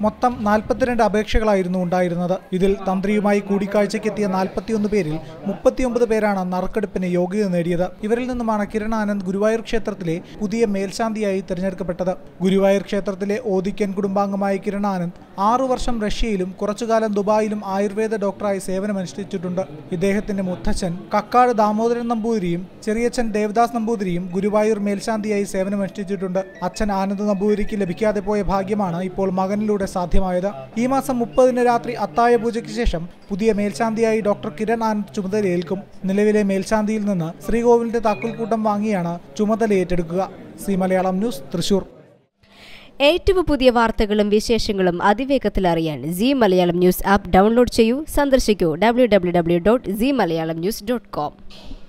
മൊത്തം 42 അപേക്ഷകളായിരുന്നു ഉണ്ടായിരുന്നത്. ഇതിൽ തന്ത്രിയുമായി കൂടിക്കാഴ്ചയ്ക്കെത്തിയ 41 പേരിൽ 39 പേരാണ് നറുക്കെടുപ്പിന് യോഗ്യത നേടിയത്. ഇവരിൽ നിന്നുമാണ് കിരൺ ആനന്ദ് ഗുരുവായൂർ ക്ഷേത്രത്തിലെ പുതിയ മേൽശാന്തിയായി തിരഞ്ഞെടുക്കപ്പെട്ടത്. ഗുരുവായൂർ ക്ഷേത്രത്തിലെ ഓദിക്കൻ കുടുംബാംഗമായ കിരൺ ആനന്ദ് 6 വർഷം റഷ്യയിലും കുറച്ചുകാലം ദുബായിലും ആയുർവേദ ഡോക്ടറായി സേവനമനുഷ്ഠിച്ചിട്ടുണ്ട്. ഇദ്ദേഹത്തിന്റെ മുത്തച്ഛൻ കക്കാട് ദാമോദരൻ നമ്പൂതിരിയും ചെറിയച്ഛൻ ദേവദാസ് നമ്പൂതിരിയും ഗുരുവായൂർ മേൽശാന്തിയായി സേവനമനുഷ്ഠിച്ചിട്ടുണ്ട്. അച്ഛൻ ആനന്ദ് നമ്പൂതിരിക്ക് ലഭിക്കാതെ പോയ ഭാഗ്യമാണ് ഇപ്പോൾ മകനിലൂടെ സാധ്യമായത്. ഈ മാസം 30 രാത്രി അത്താഴ പൂജയ്ക്ക് ശേഷം പുതിയ മേൽശാന്തിയായി ഡോക്ടർ കിരൺ ആനന്ദ് ചുമതലയേൽക്കും. നിലവിലെ മേൽശാന്തിയിൽ നിന്ന് ശ്രീകോവിലിന്റെ താക്കോൽക്കൂട്ടം വാങ്ങിയാണ് ചുമതല ഏറ്റെടുക്കുക. Z Malayalam news, Thrissur. ഏറ്റവും പുതിയ വാർത്തകളും വിശേഷങ്ങളും അതിവേഗത്തിൽ അറിയാൻ Z Malayalam news app download ചെയ്യൂ. സന്ദർശിക്കൂ www.zmalayalamnews.com.